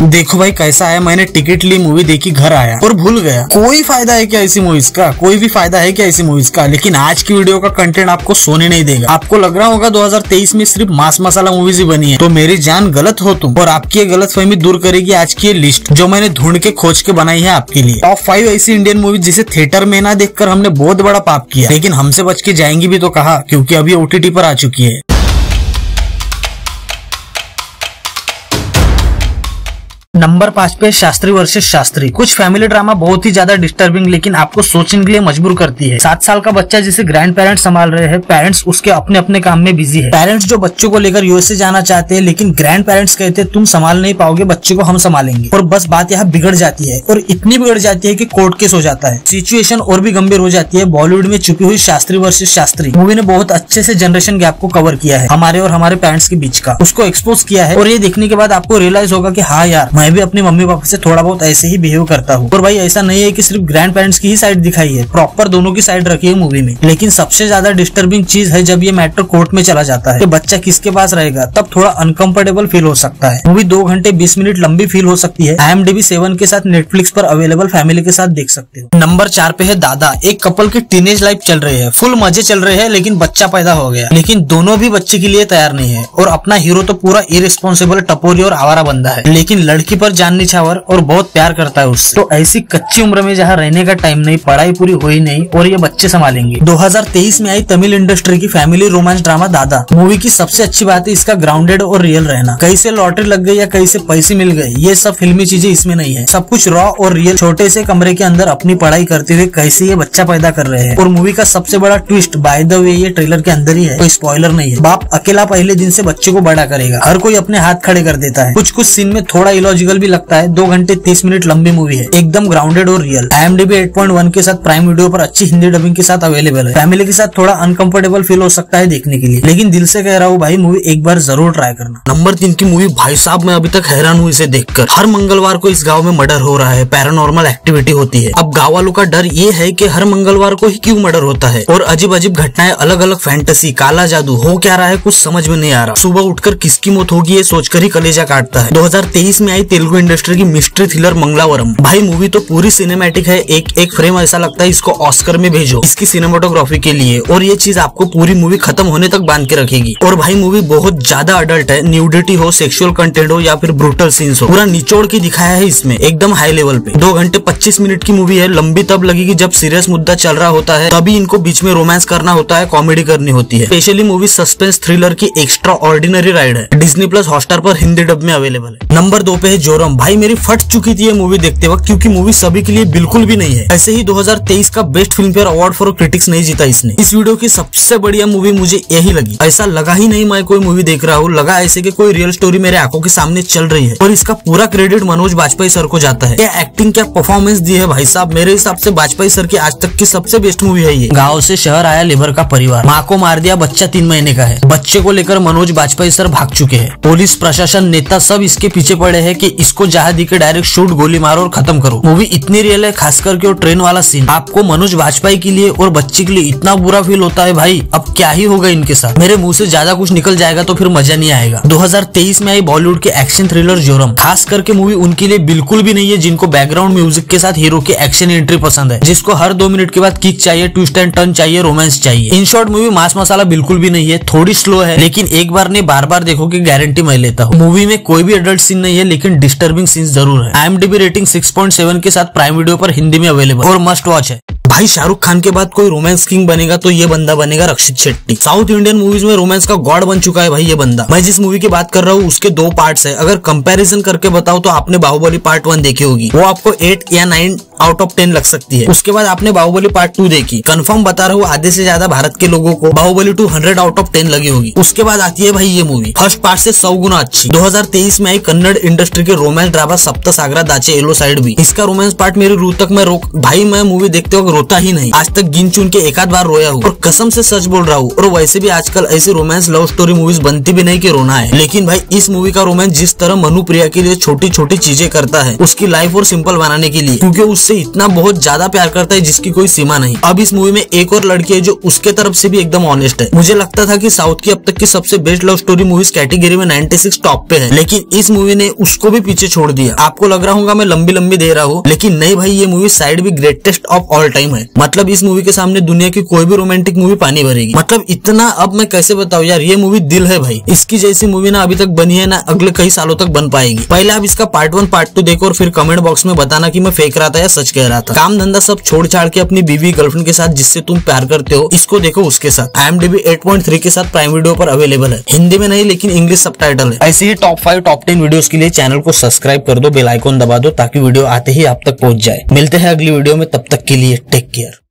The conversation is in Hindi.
देखो भाई कैसा है, मैंने टिकट ली, मूवी देखी, घर आया और भूल गया। कोई फायदा है क्या ऐसी मूवीज का? कोई भी फायदा है क्या ऐसी मूवीज का? लेकिन आज की वीडियो का कंटेंट आपको सोने नहीं देगा। आपको लग रहा होगा 2023 में सिर्फ मास मसाला मूवीज ही बनी है, तो मेरी जान गलत हो तुम, और आपकी ये गलतफहमी दूर करेगी आज की ये लिस्ट जो मैंने ढूंढ के खोज के बनाई है आपके लिए। टॉप 5 ऐसी इंडियन मूवीज जिसे थिएटर में ना देखकर हमने बहुत बड़ा पाप किया, लेकिन हमसे बच के जाएंगी भी तो कहा, क्योंकि अभी OTT पर आ चुकी है। नंबर 5 पे शास्त्री वर्सेस शास्त्री। कुछ फैमिली ड्रामा बहुत ही ज्यादा डिस्टर्बिंग लेकिन आपको सोचने के लिए मजबूर करती है। 7 साल का बच्चा जिसे ग्रैंड पेरेंट्स संभाल रहे हैं, पेरेंट्स उसके अपने अपने काम में बिजी है। पेरेंट्स जो बच्चों को लेकर USA जाना चाहते हैं, लेकिन ग्रैंड पेरेंट्स कहते हैं तुम संभाल नहीं पाओगे, बच्चे को हम संभालेंगे। और बस बात यहाँ बिगड़ जाती है, और इतनी बिगड़ जाती है कि कोर्ट केस हो जाता है। सिचुएशन और भी गंभीर हो जाती है। बॉलीवुड में छुपी हुई शास्त्री वर्सेस शास्त्री मूवी ने बहुत अच्छे से जनरेशन गैप को कवर किया है, हमारे और हमारे पेरेंट्स के बीच का, उसको एक्सपोज किया है। और ये देखने के बाद आपको रियलाइज होगा कि हाँ यार, मैं भी अपनी मम्मी पापा से थोड़ा बहुत ऐसे ही बिहेव करता हूँ। और भाई ऐसा नहीं है कि सिर्फ ग्रैंड पेरेंट्स की ही साइड दिखाई है, प्रॉपर दोनों की साइड रखी है मूवी में। लेकिन सबसे ज्यादा डिस्टर्बिंग चीज है जब ये मैटर कोर्ट में चला जाता है कि बच्चा किसके पास रहेगा, तब थोड़ा अनकंफर्टेबल फील हो सकता है। मूवी 2 घंटे 20 मिनट लंबी फील हो सकती है। IMDb 7 के साथ नेटफ्लिक्स पर अवेलेबल, फैमिली के साथ देख सकते हो। नंबर 4 पे है दादा। एक कपल की टीनेज लाइफ चल रही है, फुल मजे चल रहे हैं, लेकिन बच्चा पैदा हो गया। लेकिन दोनों भी बच्चे के लिए तैयार नहीं है, और अपना हीरो तो पूरा इरेस्पॉन्सिबल टपोरी और आवारा बंदा है, लेकिन लड़की पर जान निछावर और बहुत प्यार करता है उससे। तो ऐसी कच्ची उम्र में जहाँ रहने का टाइम नहीं, पढ़ाई पूरी हुई नहीं, और ये बच्चे संभालेंगे। 2023 में आई तमिल इंडस्ट्री की family romance drama Dada. Movie की सबसे अच्छी बात है इसका ग्राउंडेड और रियल रहना। कहीं से लॉटरी लग गई या कहीं से पैसे मिल गए, ये सब फिल्मी चीजें इसमें नहीं है। सब कुछ रॉ और रियल। छोटे से कमरे के अंदर अपनी पढ़ाई करते हुए कैसे ये बच्चा पैदा कर रहे हैं। और मूवी का सबसे बड़ा ट्विस्ट बाय द वे ये ट्रेलर के अंदर ही है, कोई स्पॉइलर नहीं है। बाप अकेला पहले दिन से बच्चे को बड़ा करेगा, हर कोई अपने हाथ खड़े कर देता है। कुछ सीन में थोड़ा इलॉजिकल भी लगता है। 2 घंटे 30 मिनट लंबी मूवी है, एकदम ग्राउंडेड और रियल। IMDb 8.1 के साथ प्राइम वीडियो पर अच्छी हिंदी डबिंग के साथ अवेलेबल है। फैमिली के साथ थोड़ा अनकंफर्टेबल फील हो सकता है देखने के लिए, लेकिन दिल से कह रहा हूँ भाई, मूवी एक बार जरूर ट्राई करना। नंबर 3 की मूवी, भाई साहब मैं अभी तक हैरान हूँ इसे देखकर। हर मंगलवार को इस गाँव में मर्डर हो रहा है, पैरानॉर्मल एक्टिविटी होती है। अब गाँव वालों का डर ये है कि हर मंगलवार को ही क्यों मर्डर होता है, और अजीब अजीब घटनाएं, अलग अलग फैंटेसी, काला जादू, हो क्या रहा है कुछ समझ में नहीं आ रहा। सुबह उठकर किसकी मौत होगी ये सोचकर ही कलेजा काटता है। 2023 में आई तेलुगु इंडस्ट्री की मिस्ट्री थ्रिलर मंगलावरम। भाई मूवी तो पूरी सिनेमैटिक है, एक एक फ्रेम ऐसा लगता है इसको ऑस्कर में भेजो इसकी सिनेमेटोग्राफी के लिए, और ये चीज आपको पूरी मूवी खत्म होने तक बांध के रखेगी। और भाई मूवी बहुत ज्यादा अडल्ट है, न्यूडिटी हो, सेक्सुअल कंटेंट हो या फिर ब्रूटल सीन्स हो, पूरा निचोड़ के दिखाया है इसमें, एकदम हाई लेवल पे। 2 घंटे 25 मिनट की मूवी है। लंबी तब लगेगी जब सीरियस मुद्दा चल रहा होता है, तभी इनको बीच में रोमांस करना होता है, कॉमेडी करनी होती है। स्पेशली मूवी सस्पेंस थ्रिलर की एक्स्ट्रा ऑर्डिनरी राइड है। डिज्नी प्लस हॉटस्टार पर हिंदी डब में अवेलेबल है। नंबर 2 पे है जोरम। भाई मेरी फट चुकी थी ये मूवी देखते वक्त, क्योंकि मूवी सभी के लिए बिल्कुल भी नहीं है। ऐसे ही 2023 का best Filmfare award for critics नहीं जीता इसने। इस वीडियो की सबसे बढ़िया मूवी मुझे यही लगी। ऐसा लगा ही नहीं मैं कोई मूवी देख रहा हूँ, लगा ऐसे कि कोई रियल स्टोरी मेरे आंखों के सामने चल रही है। और इसका पूरा क्रेडिट मनोज बाजपेयी सर को जाता है। क्या एक्टिंग, क्या परफॉर्मेंस दी है भाई साहब। मेरे हिसाब से बाजपेयी सर की आज तक की सबसे बेस्ट मूवी है ये। गाँव से शहर आया लेबर का परिवार, माँ को मार दिया, बच्चा 3 महीने का है। बच्चे को लेकर मनोज बाजपेयी सर भाग चुके हैं। पुलिस प्रशासन नेता सब इसके पीछे पड़े हैं कि इसको जहाँ दिखे डायरेक्ट शूट, गोली मारो और खत्म करो। मूवी इतनी रियल है, खास करके वो ट्रेन वाला सीन। आपको मनोज बाजपेयी के लिए और बच्चे के लिए इतना बुरा फील होता है भाई, अब क्या ही होगा इनके साथ। मेरे मुंह से ज्यादा कुछ निकल जाएगा तो फिर मजा नहीं आएगा। 2023 में आई बॉलीवुड के एक्शन थ्रिलर जोरम। खास करके मूवी उनके लिए बिल्कुल भी नहीं है जिनको बैकग्राउंड म्यूजिक के साथ हीरो की एक्शन एंट्री पसंद है, जिसको हर 2 मिनट के बाद किक चाहिए, ट्विस्ट एंड टर्न चाहिए, रोमांस चाहिए। इन शॉर्ट मूवी मास मसाला बिल्कुल भी नहीं है, थोड़ी स्लो है, लेकिन एक बार नहीं बार बार देखो की गारंटी मैं लेता हूँ। मूवी में कोई भी एडल्ट सीन नहीं है, लेकिन डिस्टर्बिंग सीन जरूर है। IMDb रेटिंग 6.7 के साथ प्राइम वीडियो पर हिंदी में अवेलेबल और मस्ट वॉच है। भाई शाहरुख खान के बाद कोई रोमांस किंग बनेगा तो ये बंदा बनेगा Rakshit Shetty. South Indian movies में रोमांस का गॉड बन चुका है भाई ये बंदा। मैं जिस मूवी की बात कर रहा हूँ उसके 2 पार्ट्स है। अगर कंपैरिजन करके बताओ तो आपने बाहुबली पार्ट 1 देखी होगी, वो आपको 8 या 9 आउट ऑफ 10 लग सकती है। उसके बाद आपने बाहुबली पार्ट 2 देखी, कंफर्म बता रहा हूँ आधे से ज्यादा भारत के लोगों को बाहुबली 2 100 आउट ऑफ 10 लगी होगी। उसके बाद आती है भाई ये मूवी, फर्स्ट पार्ट से 100 गुना अच्छी। 2023 में आई कन्नड़ इंडस्ट्री के romance drama Saptasagara Daache Ello side B. इसका रोमांस पार्ट मेरी रूह तक मैं भाई मैं मूवी देखते वक्त रोता ही नहीं। आज तक गिन चुन के एक आध बार रोया हूँ और कसम से सच बोल रहा हूँ। और वैसे भी आजकल ऐसी रोमांस लव स्टोरी मूवीज बनती भी नहीं कि रोना है, लेकिन भाई इस मूवी का रोमांस जिस तरह मनु प्रिया के लिए छोटी छोटी चीजें करता है उसकी लाइफ और सिंपल बनाने के लिए, क्योंकि उससे इतना बहुत ज्यादा प्यार करता है जिसकी कोई सीमा नहीं। अब इस मूवी में एक और लड़की है जो उसके तरफ से भी एकदम ऑनेस्ट है। मुझे लगता था कि साउथ की अब तक की सबसे best love story movies category में 96 टॉप पे है, लेकिन इस मूवी ने उसको भी पीछे छोड़ दिया। आपको लग रहा होगा मैं लंबी लंबी दे रहा हूँ, लेकिन नहीं भाई, ये मूवी साइड भी ग्रेटेस्ट ऑफ ऑल टाइम है। मतलब इस मूवी के सामने दुनिया की कोई भी रोमांटिक मूवी पानी भरेगी। मतलब इतना, अब मैं कैसे बताऊं यार, ये मूवी दिल है भाई। इसकी जैसी मूवी ना अभी तक बनी है ना अगले कई सालों तक बन पाएगी। पहले आप इसका पार्ट 1 पार्ट 2 देखो और फिर कमेंट बॉक्स में बताना कि मैं फेंक रहा था या सच कह रहा था। काम धंधा सब छोड़ छाड़ के अपनी बीवी गर्लफ्रेंड के साथ जिससे तुम प्यार करते हो इसको देखो उसके साथ। IMDb 8.3 के साथ प्राइम वीडियो पर अवेलेबल है। हिंदी में नहीं लेकिन इंग्लिश सबटाइटल है। ऐसे ही टॉप 5 टॉप 10 वीडियोस के लिए चैनल को सब्सक्राइब कर दो, बेल आइकॉन दबा दो ताकि वीडियो आते ही आप तक पहुंच जाए। मिलते हैं अगली वीडियो में, तब तक के लिए टेक केयर।